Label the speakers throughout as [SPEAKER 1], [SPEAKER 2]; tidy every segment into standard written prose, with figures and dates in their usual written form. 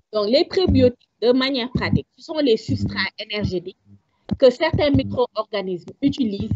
[SPEAKER 1] Donc, les prébiotiques, de manière pratique, ce sont les substrats énergétiques que certains micro-organismes utilisent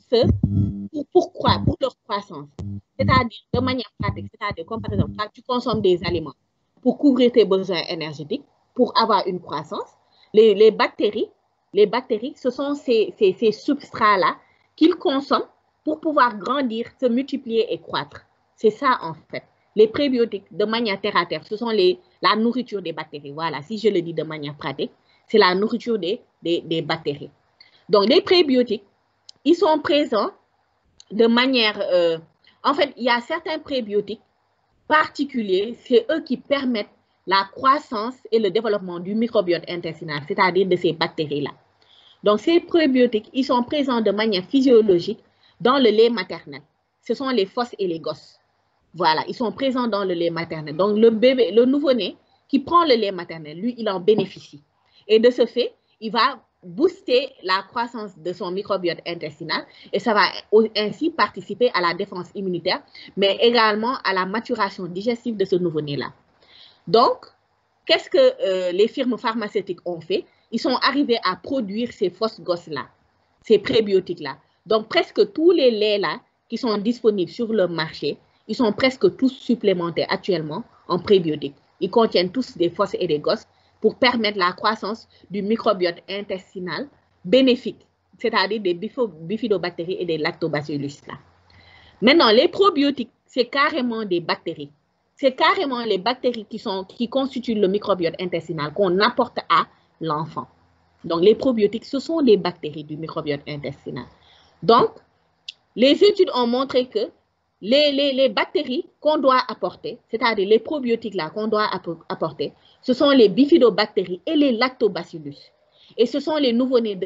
[SPEAKER 1] pour leur croissance. C'est-à-dire, de manière pratique, c'est-à-dire, comme par exemple, quand tu consommes des aliments pour couvrir tes besoins énergétiques, pour avoir une croissance, les bactéries, ce sont ces substrats-là qu'ils consomment pour pouvoir grandir, se multiplier et croître. C'est ça, en fait. Les prébiotiques, de manière terre à terre, ce sont la nourriture des bactéries. Voilà, si je le dis de manière pratique, c'est la nourriture des bactéries. Donc, les prébiotiques, ils sont présents de manière... en fait, il y a certains prébiotiques particuliers, c'est eux qui permettent la croissance et le développement du microbiote intestinal, c'est-à-dire de ces bactéries-là. Donc, ces prébiotiques, ils sont présents de manière physiologique dans le lait maternel. Ce sont les fosses et les gosses. Voilà, ils sont présents dans le lait maternel. Donc, le bébé, le nouveau-né qui prend le lait maternel, lui, il en bénéficie. Et de ce fait, il va booster la croissance de son microbiote intestinal et ça va ainsi participer à la défense immunitaire, mais également à la maturation digestive de ce nouveau-né-là. Donc, qu'est-ce que les firmes pharmaceutiques ont fait? Ils sont arrivés à produire ces fausses gosses-là, ces prébiotiques-là. Donc, presque tous les laits-là qui sont disponibles sur le marché, ils sont presque tous supplémentés actuellement en prébiotiques. Ils contiennent tous des fausses et des gosses pour permettre la croissance du microbiote intestinal bénéfique, c'est-à-dire des bifidobactéries et des lactobacillus. Là. Maintenant, les probiotiques, c'est carrément des bactéries. C'est carrément les bactéries qui constituent le microbiote intestinal qu'on apporte à l'enfant. Donc, les probiotiques, ce sont des bactéries du microbiote intestinal. Donc, les études ont montré que les bactéries qu'on doit apporter, c'est-à-dire les probiotiques là qu'on doit apporter, ce sont les bifidobactéries et les lactobacillus. Et ce sont les nouveau-nés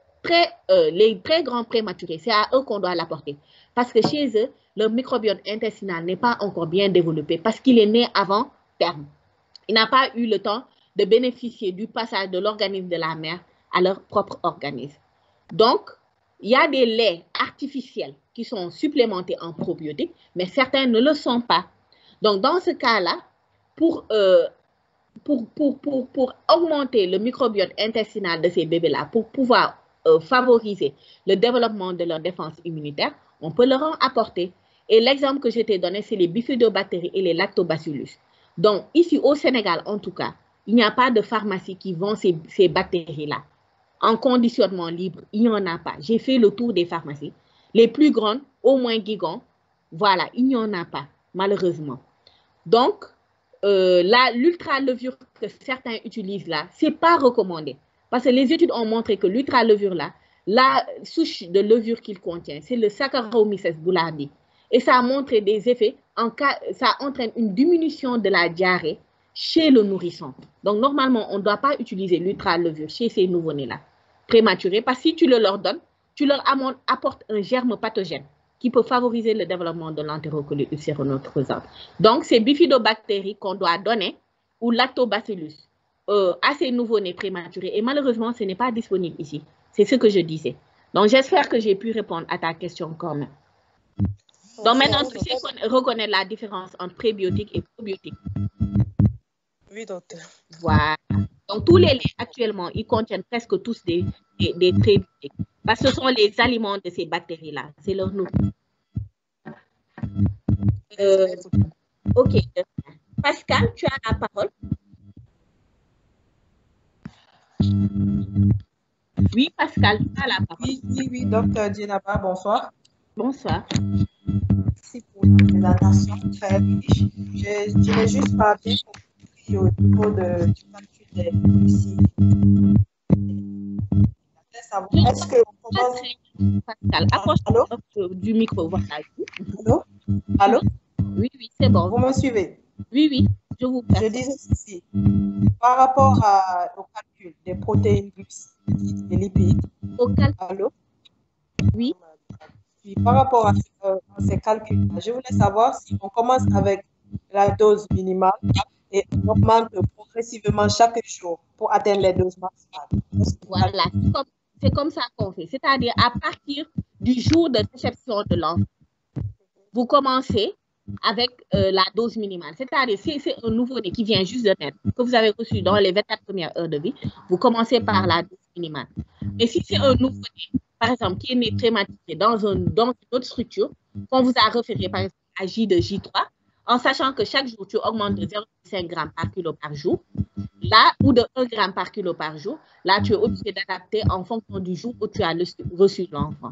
[SPEAKER 1] les très grands prématurés. C'est à eux qu'on doit l'apporter. Parce que chez eux, le microbiote intestinal n'est pas encore bien développé parce qu'il est né avant terme. Il n'a pas eu le temps de bénéficier du passage de l'organisme de la mère à leur propre organisme. Donc, il y a des laits artificiels qui sont supplémentés en probiotiques, mais certains ne le sont pas. Donc, dans ce cas-là, pour augmenter le microbiote intestinal de ces bébés-là, pour pouvoir favoriser le développement de leur défense immunitaire, on peut leur en apporter. Et l'exemple que je t'ai donné, c'est les bifidobactéries et les lactobacillus. Donc, ici au Sénégal, en tout cas, il n'y a pas de pharmacie qui vend ces bactéries-là. En conditionnement libre, il n'y en a pas. J'ai fait le tour des pharmacies. Les plus grandes, au moins Guigon, voilà, il n'y en a pas, malheureusement. Donc, l'ultra-levure que certains utilisent là, ce n'est pas recommandé. Parce que les études ont montré que l'ultra-levure là, la souche de levure qu'il contient, c'est le Saccharomyces boulardii. Et ça a montré des effets, ça entraîne une diminution de la diarrhée chez le nourrisson. Donc, normalement, on ne doit pas utiliser l'ultra-levure chez ces nouveau-nés-là, prématurés, parce que si tu le leur donnes, tu leur apportes un germe pathogène qui peut favoriser le développement de l'entérocolite ulcéroneutrosante. Donc, c'est bifidobactéries qu'on doit donner ou lactobacillus à ces nouveau-nés prématurés. Et malheureusement, ce n'est pas disponible ici. C'est ce que je disais. Donc, j'espère que j'ai pu répondre à ta question quand même. Donc, maintenant, tu sais reconnaître la différence entre prébiotiques et probiotiques.
[SPEAKER 2] Oui, docteur.
[SPEAKER 1] Voilà. Donc, tous les laits actuellement, ils contiennent presque tous des prébiotiques. Parce que ce sont les aliments de ces bactéries-là. C'est leur nom. Ok. Pascal, tu as la parole. Oui, Pascal, tu as la parole.
[SPEAKER 2] Oui, docteur Djenaba, bonsoir.
[SPEAKER 1] Bonsoir.
[SPEAKER 2] Merci pour la présentation très riche. Je dirais juste pas bien compris au niveau du calcul des glucides. Est-ce que on commence...
[SPEAKER 1] Pascal, approche du micro. Voilà.
[SPEAKER 2] Allô? Allô?
[SPEAKER 1] Oui, c'est bon.
[SPEAKER 2] Vous me suivez?
[SPEAKER 1] Oui, je vous prie.
[SPEAKER 2] Je disais ceci. Par rapport au calcul des protéines, glucides et lipides. Allô?
[SPEAKER 1] Oui.
[SPEAKER 2] Par rapport à ces calculs, je voulais savoir si on commence avec la dose minimale et on augmente progressivement chaque jour pour atteindre les doses maximales.
[SPEAKER 1] Voilà, c'est comme ça qu'on fait. C'est-à-dire à partir du jour de réception de l'enfant, vous commencez avec la dose minimale. C'est-à-dire, si c'est un nouveau-né qui vient juste de naître, que vous avez reçu dans les 24 premières heures de vie, vous commencez par la dose minimale. Mais si c'est un nouveau-né, par exemple, qui est né prématuré dans une autre structure, qu'on vous a référé, par exemple, à J de J3, en sachant que chaque jour, tu augmentes de 0,5 g par kilo par jour, là, ou de 1 g par kilo par jour, là, tu es obligé d'adapter en fonction du jour où tu as reçu l'enfant.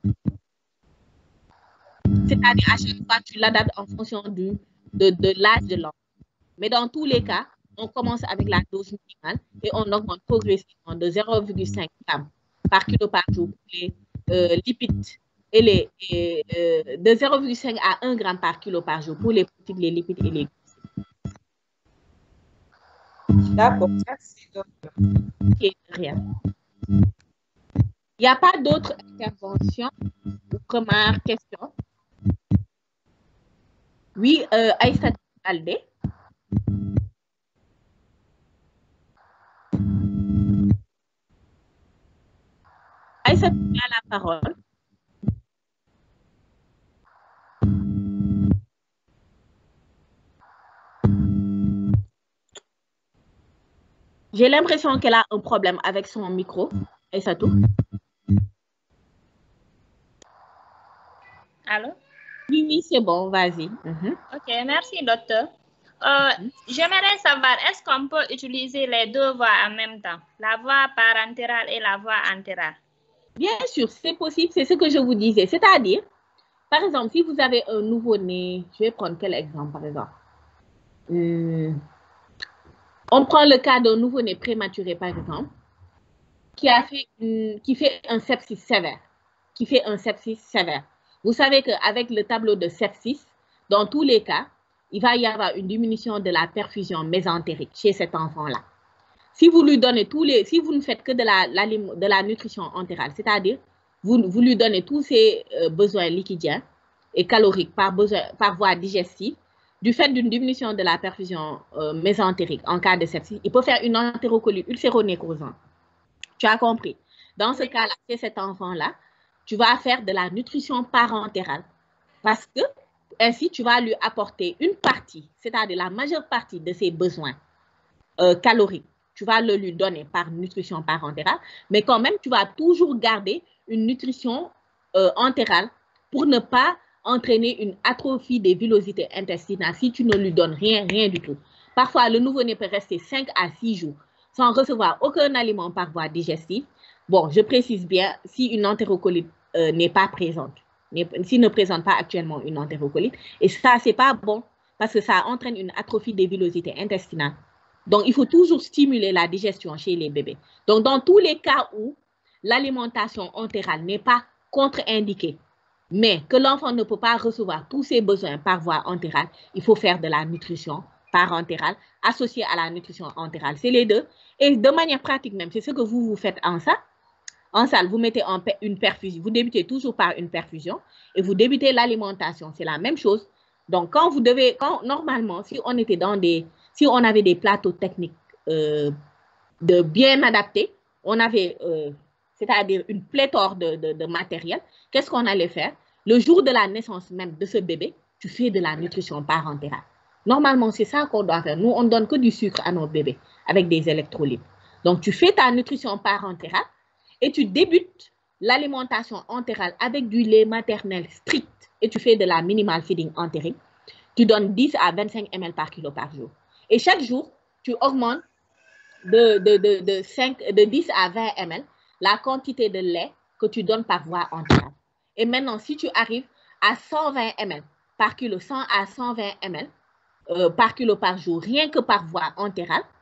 [SPEAKER 1] C'est-à-dire, à chaque fois, tu l'adaptes en fonction de l'âge de l'enfant. Mais dans tous les cas, on commence avec la dose minimale et on augmente progressivement de 0,5 g par kilo par jour pour les lipides et de 0,5 à 1 g par kilo par jour pour les protéines, les lipides et les glucides.
[SPEAKER 2] D'accord, merci, docteur.
[SPEAKER 1] Ok, rien. Il n'y a pas d'autres interventions ou remarques, questions? Oui, Aïssa Aldé. Aïssa, tu as la parole. J'ai l'impression qu'elle a un problème avec son micro. Aïssatou.
[SPEAKER 3] Allô?
[SPEAKER 1] Oui, c'est bon, vas-y.
[SPEAKER 3] Ok, merci, docteur. J'aimerais savoir, est-ce qu'on peut utiliser les deux voies en même temps, la voie parentérale et la voie entérale?
[SPEAKER 1] Bien sûr, c'est possible, c'est ce que je vous disais. C'est-à-dire, par exemple, si vous avez un nouveau-né, je vais prendre quel exemple, par exemple? On prend le cas d'un nouveau-né prématuré, par exemple, qui fait un sepsis sévère. Vous savez qu'avec le tableau de sepsis, dans tous les cas, il va y avoir une diminution de la perfusion mésentérique chez cet enfant-là. Si vous lui donnez si vous ne faites que de la nutrition entérale, c'est-à-dire vous lui donnez tous ses besoins liquidiens et caloriques par voie digestive, du fait d'une diminution de la perfusion mésentérique en cas de sepsis, il peut faire une entérocolite ulcéronécrosante. Tu as compris? Dans ce cas-là, chez cet enfant-là, tu vas faire de la nutrition parentérale parce que ainsi, tu vas lui apporter une partie, c'est-à-dire la majeure partie de ses besoins caloriques. Tu vas le lui donner par nutrition parentérale, mais quand même, tu vas toujours garder une nutrition entérale pour ne pas entraîner une atrophie des villosités intestinales si tu ne lui donnes rien du tout. Parfois, le nouveau-né peut rester 5 à 6 jours sans recevoir aucun aliment par voie digestive. Bon, je précise bien, si une entérocolite n'est pas présente, s'il ne présente pas actuellement une entérocolite, et ça, c'est pas bon parce que ça entraîne une atrophie des villosités intestinales. Donc, il faut toujours stimuler la digestion chez les bébés. Donc, dans tous les cas où l'alimentation entérale n'est pas contre-indiquée, mais que l'enfant ne peut pas recevoir tous ses besoins par voie entérale, il faut faire de la nutrition parentérale associée à la nutrition entérale. C'est les deux. Et de manière pratique même, c'est ce que vous faites en salle. En salle, vous mettez une perfusion. Vous débutez toujours par une perfusion et vous débutez l'alimentation. C'est la même chose. Donc, normalement, si on avait des plateaux techniques bien adaptés, on avait, c'est-à-dire une pléthore de matériel, qu'est-ce qu'on allait faire? Le jour de la naissance même de ce bébé, tu fais de la nutrition parentérale. Normalement, c'est ça qu'on doit faire. Nous, on ne donne que du sucre à nos bébés avec des électrolytes. Donc, tu fais ta nutrition parentérale et tu débutes l'alimentation entérale avec du lait maternel strict et tu fais de la minimal feeding entérique. Tu donnes 10 à 25 ml par kilo par jour. Et chaque jour, tu augmentes de 10 à 20 ml la quantité de lait que tu donnes par voie entérale. Et maintenant, si tu arrives à 120 ml par kilo, 100 à 120 ml par kilo par jour, rien que par voie entérale,